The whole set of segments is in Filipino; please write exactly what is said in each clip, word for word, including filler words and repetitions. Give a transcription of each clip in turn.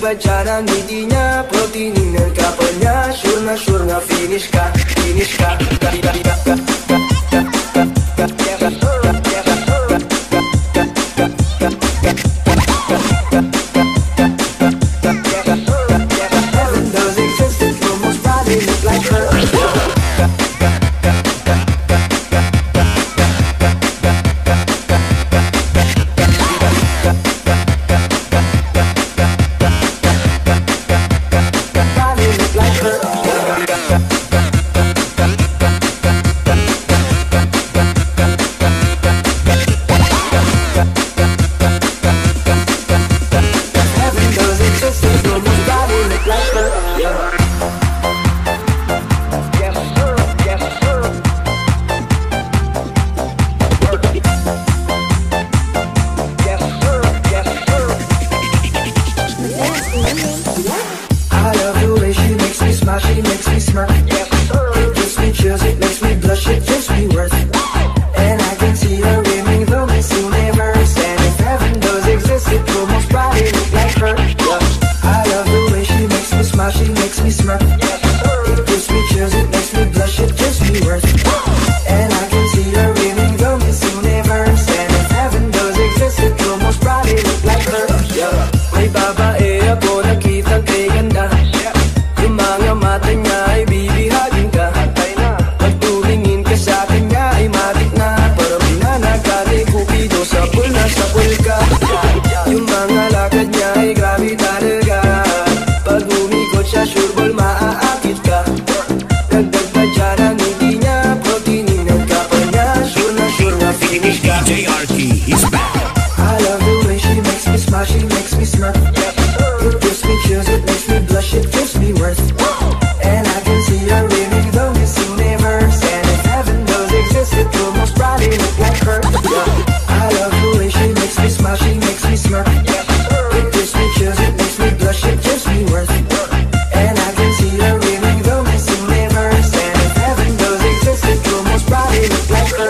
pa dyan ang ngiti niya, pero tinignan ka pa niya. Sure na sure nga finish ka, finish ka. Heaven does exist, it will most probably look like her. She makes me smirk. It gives me chills, it makes me blush, it gives me worth. And I can see her winning the Miss Universe. And if heaven does exist, it will most probably look like her. I love the way she makes me smile, she makes me smirk. It gives me chills, it makes me blush, it gives me worth. And I can see her winning the Miss Universe. And if heaven does exist, it will most probably look like her. May babae ako nakitang kay ganda. Yung mga mata niya ay bibihagin ka. Pag tumingin ka sa kanya ay matik na. Parang pinanagkari kupido sa pool na sa pool ka. Yung mga lakad niya ay grabe talaga. Pag umikot siya sure ball maaakit ka. Dagdag pa dyan ang ngiti niya, pag tinignan ka pa niya, sure na sure na finish ka. D J R T is back. I love the way she makes me smile, she makes me smirk. It gives me chills, it makes me blush, it gives me worth. And I can see her winning the Miss Universe. And if heaven does exist, it will most probably look like her. I love the way she makes me smile, she makes me smirk. It gives me chills, it makes me blush, it gives me worth. And I can see her winning the Miss Universe. And if heaven does exist, it will most probably look like her.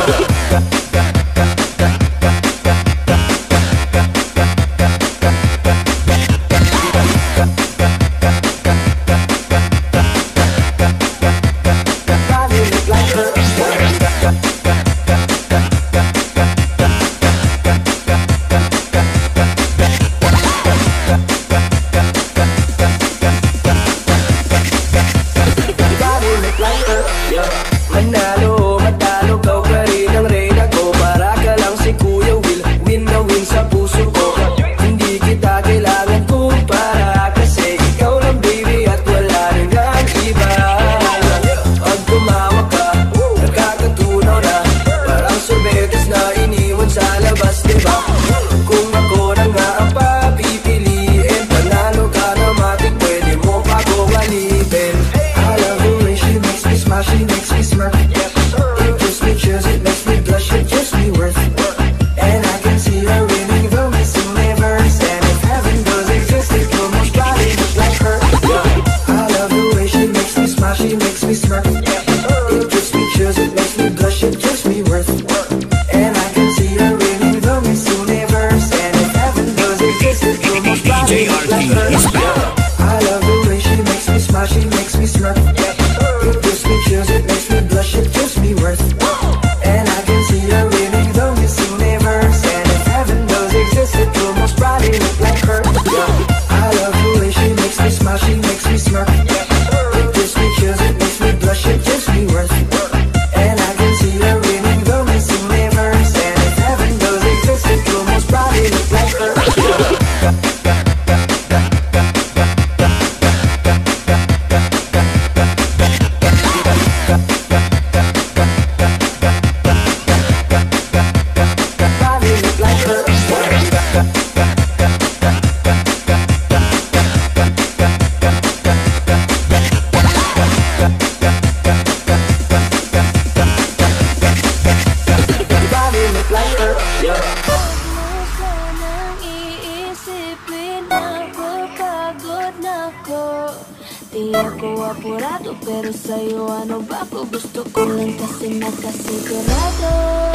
Manalo, matalo, kau pa rin ang reyna ko. Para ka lang si Kuya Will, win na win sa puso ko. Hindi kita kailangan kumpara, kasi ikaw lang baby at wala rin ang iba. Pag tumawag ka, nagkakatunaw na. Parang sorbetes na iniwan sa labas, diba? Kung ako na nga ang papipiliin, panalo ka na matik, pwede mo pa kong alipin. I love the way she makes me smile, she makes me smirk. It gives me chills, it makes me blush, it gives me worth. And I can see her winning the Miss Universe. And if heaven does exist, it will most probably look like her. I love the way she makes me smile, she makes me smirk. It gives me chills, it makes me blush, it gives me worth. And I can see her winning the Miss Universe. And if heaven does exist, it will most probably look like her. I love the way she makes me smile, she makes me smirk. It gives me chills, it makes me blush, it gives me worth. And I can see her winning the Miss Universe. And if heaven does exist, it will most probably look like her. I love the way she makes me smile, she makes me smirk. It gives me chills, it makes me blush, it gives me worth. And I can see her winning the Miss Universe. And if heaven does exist, it will most probably look like her. Di ako apurado, pero sa'yo ano ba ako? Gusto ko lang kasi nakasigurado.